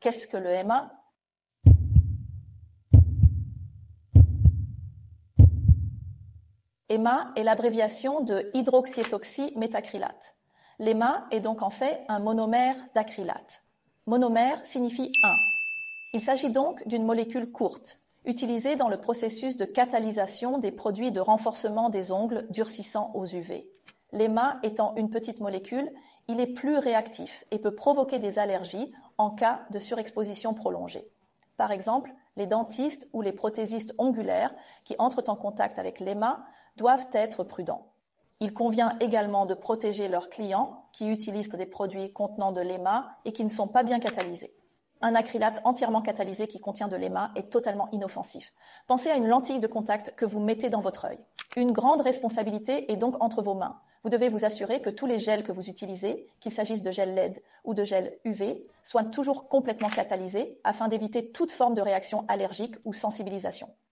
Qu'est-ce que le MA? EMA est l'abréviation de hydroxyétoxyméthacrylate. L'EMA est donc en fait un monomère d'acrylate. Monomère signifie 1. Il s'agit donc d'une molécule courte, utilisée dans le processus de catalysation des produits de renforcement des ongles durcissants aux UV. L'EMA étant une petite molécule, il est plus réactif et peut provoquer des allergies en cas de surexposition prolongée. Par exemple, les dentistes ou les prothésistes ongulaires qui entrent en contact avec l'EMA doivent être prudents. Il convient également de protéger leurs clients qui utilisent des produits contenant de l'EMA et qui ne sont pas bien catalysés. Un acrylate entièrement catalysé qui contient de l'EMA est totalement inoffensif. Pensez à une lentille de contact que vous mettez dans votre œil. Une grande responsabilité est donc entre vos mains. Vous devez vous assurer que tous les gels que vous utilisez, qu'il s'agisse de gel LED ou de gel UV, soient toujours complètement catalysés afin d'éviter toute forme de réaction allergique ou sensibilisation.